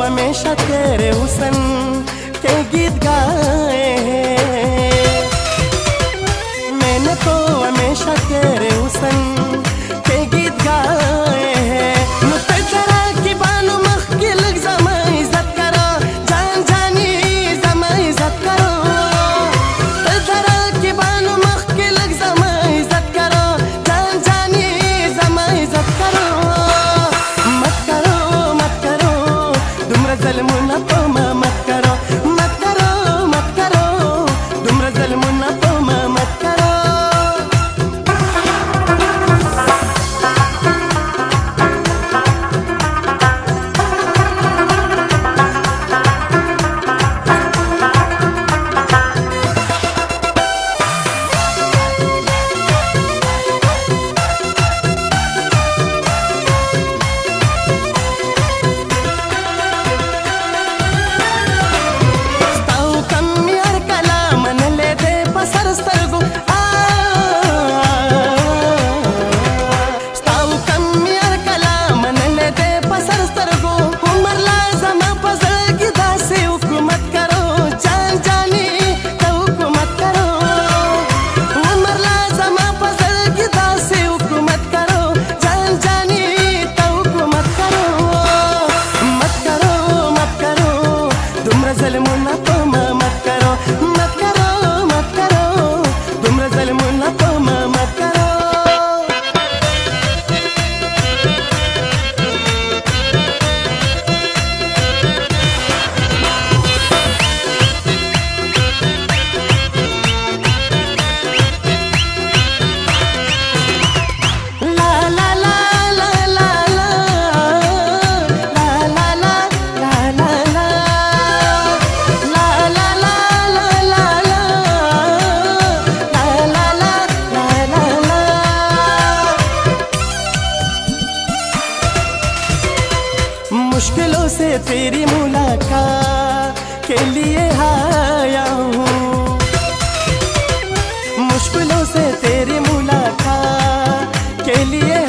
हमेशा तेरे हुस्न के गीत गाए हैं। मैंने तो हमेशा तेरे हुस्न के गीत गाए हैं। मुझे जरा की बानो मखकिल जमा इज्जत करो, जान जानी जमा इज्जत करो। जरा की बानो मखकिल जमा इज्जत करो, जान जानी जमा इज्जत करो। मत करो मत करो दुमरा ज़ल्म ना पमा, मत करो मत करो मत करो दुमरा ज़ल्म ना पमा, मत करो। मुश्किलों से तेरी मुलाकात के लिए आया हूँ, मुश्किलों से तेरी मुलाकात के लिए